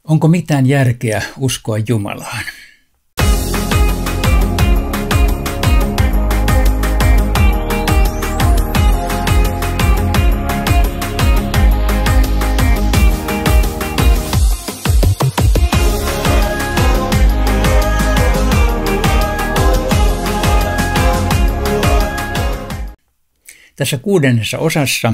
Onko mitään järkeä uskoa Jumalaan? Tässä 6. osassa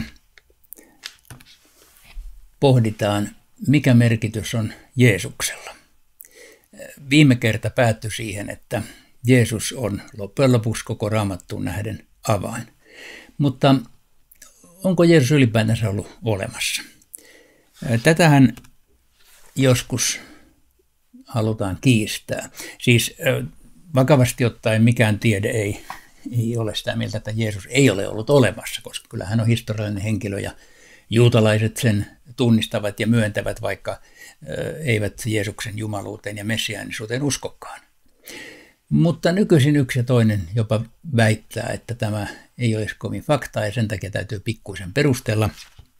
pohditaan, mikä merkitys on Jeesuksella. Viime kerta päättyi siihen, että Jeesus on loppujen lopuksi koko Raamattuun nähden avain. Mutta onko Jeesus ylipäätänsä ollut olemassa? Tätähän joskus halutaan kiistää. Siis vakavasti ottaen mikään tiede ei ole sitä mieltä, että Jeesus ei ole ollut olemassa, koska kyllä hän on historiallinen henkilö ja juutalaiset sen tunnistavat ja myöntävät, vaikka eivät Jeesuksen jumaluuteen ja messiaanisuuteen uskokaan. Mutta nykyisin yksi ja toinen jopa väittää, että tämä ei olisi kovin faktaa ja sen takia täytyy pikkuisen perustella.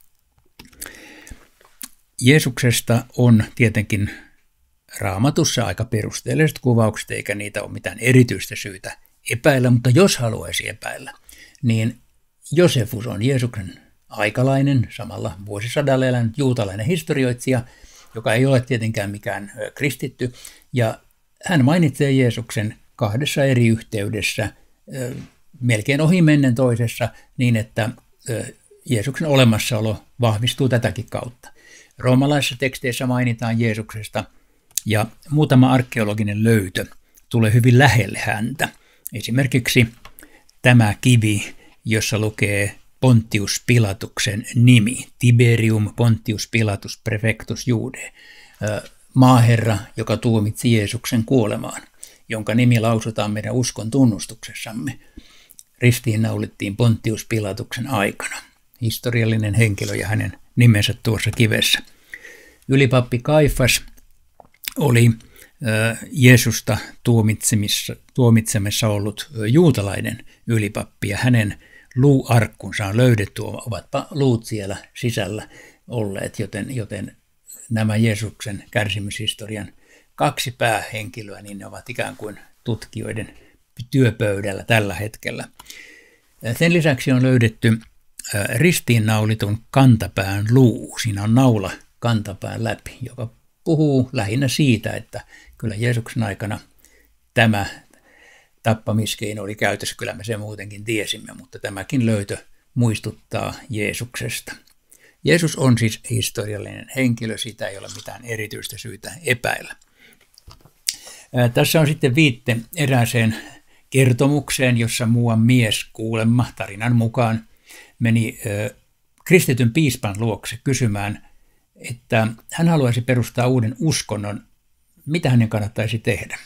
Jeesuksesta on tietenkin Raamatussa aika perusteelliset kuvaukset, eikä niitä ole mitään erityistä syytä epäillä, mutta jos haluaisi epäillä, niin Josefus on Jeesuksen aikalainen, samalla vuosisadalla elänyt juutalainen historioitsija, joka ei ole tietenkään mikään kristitty, ja hän mainitsee Jeesuksen 2 eri yhteydessä, melkein ohimennen toisessa, niin että Jeesuksen olemassaolo vahvistuu tätäkin kautta. Roomalaisissa teksteissä mainitaan Jeesuksesta, ja muutama arkeologinen löytö tulee hyvin lähelle häntä. Esimerkiksi tämä kivi, jossa lukee Pontius Pilatuksen nimi, Tiberium Pontius Pilatus Prefectus Judae, maaherra, joka tuomitsi Jeesuksen kuolemaan, jonka nimi lausutaan meidän uskon tunnustuksessamme. Ristiinnaulittiin Pontius Pilatuksen aikana. Historiallinen henkilö ja hänen nimensä tuossa kivessä. Ylipappi Kaifas oli Jeesusta tuomitsemassa ollut juutalainen ylipappi ja hänen luuarkkunsa on löydetty, ovatpa luut siellä sisällä olleet, joten nämä Jeesuksen kärsimyshistorian 2 päähenkilöä, niin ne ovat ikään kuin tutkijoiden työpöydällä tällä hetkellä. Sen lisäksi on löydetty ristiinnaulitun kantapään luu. Siinä on naula kantapään läpi, joka puhuu lähinnä siitä, että kyllä Jeesuksen aikana tämä tappamiskeino oli käytössä, kyllä me sen muutenkin tiesimme, mutta tämäkin löytö muistuttaa Jeesuksesta. Jeesus on siis historiallinen henkilö, sitä ei ole mitään erityistä syytä epäillä. Tässä on sitten viitte erääseen kertomukseen, jossa muuan mies kuulemma tarinan mukaan meni kristityn piispan luokse kysymään, että hän haluaisi perustaa uuden uskonnon, mitä hänen kannattaisi tehdä.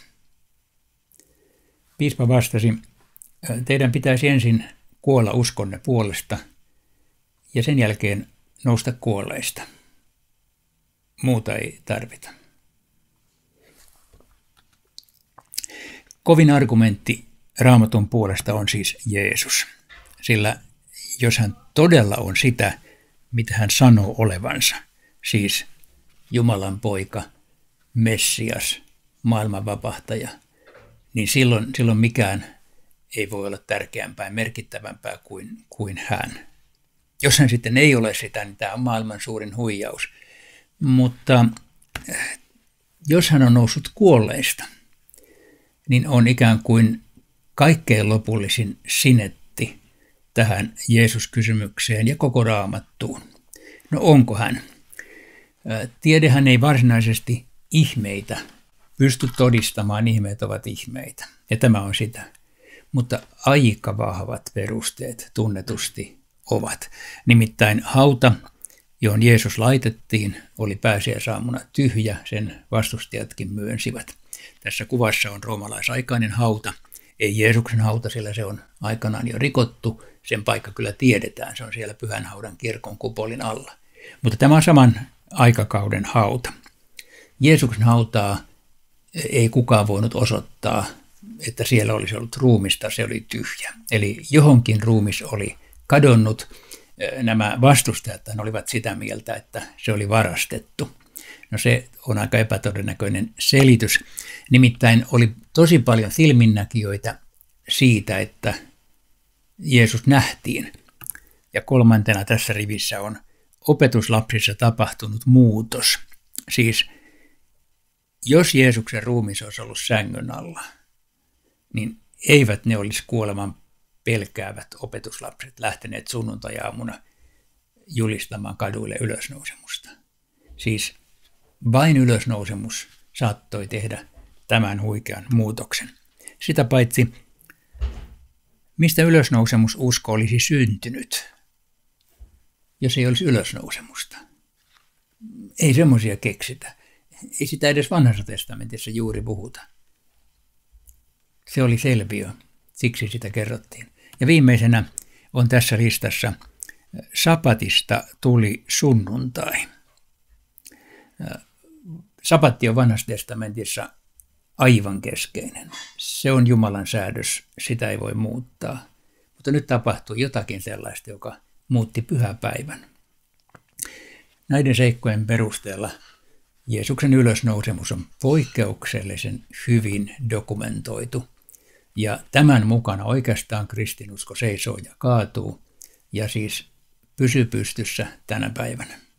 Piispa vastasi, teidän pitäisi ensin kuolla uskonne puolesta ja sen jälkeen nousta kuolleista. Muuta ei tarvita. Kovin argumentti Raamatun puolesta on siis Jeesus, sillä jos hän todella on sitä, mitä hän sanoo olevansa, siis Jumalan poika, Messias, maailmanvapahtaja, niin silloin mikään ei voi olla tärkeämpää ja merkittävämpää kuin hän. Jos hän sitten ei ole sitä, niin tämä on maailman suurin huijaus. Mutta jos hän on noussut kuolleista, niin on ikään kuin kaikkein lopullisin sinetti tähän Jeesus-kysymykseen ja koko Raamattuun. No onko hän? Tiedehän ei varsinaisesti ihmeitä pysty todistamaan, ihmeet ovat ihmeitä. Ja tämä on sitä. Mutta aika vahvat perusteet tunnetusti ovat. Nimittäin hauta, johon Jeesus laitettiin, oli pääsiäisaamuna tyhjä, sen vastustajatkin myönsivät. Tässä kuvassa on roomalaisaikainen hauta, ei Jeesuksen hauta, sillä se on aikanaan jo rikottu. Sen paikka kyllä tiedetään, se on siellä Pyhänhaudan kirkon kupolin alla. Mutta tämä on saman aikakauden hauta. Jeesuksen hautaa ei kukaan voinut osoittaa, että siellä olisi ollut ruumista, se oli tyhjä. Eli johonkin ruumis oli kadonnut. Nämä vastustajat olivat sitä mieltä, että se oli varastettu. No se on aika epätodennäköinen selitys. Nimittäin oli tosi paljon filminnäkijöitä siitä, että Jeesus nähtiin. Ja kolmantena tässä rivissä on opetuslapsissa tapahtunut muutos. Siis jos Jeesuksen ruumis olisi ollut sängyn alla, niin eivät ne olisi kuoleman pelkäävät opetuslapset lähteneet sunnuntai-aamuna julistamaan kaduille ylösnousemusta. Siis vain ylösnousemus saattoi tehdä tämän huikean muutoksen. Sitä paitsi, mistä ylösnousemususko olisi syntynyt, jos ei olisi ylösnousemusta? Ei semmoisia keksitä. Ei sitä edes Vanhassa testamentissa juuri puhuta. Se oli selviö, siksi sitä kerrottiin. Ja viimeisenä on tässä listassa sapatista tuli sunnuntai. Sapatti on Vanhassa testamentissa aivan keskeinen. Se on Jumalan säädös, sitä ei voi muuttaa. Mutta nyt tapahtui jotakin sellaista, joka muutti pyhäpäivän. Näiden seikkojen perusteella Jeesuksen ylösnousemus on poikkeuksellisen hyvin dokumentoitu. Ja tämän mukana oikeastaan kristinusko seisoo ja kaatuu ja siis pysyy pystyssä tänä päivänä.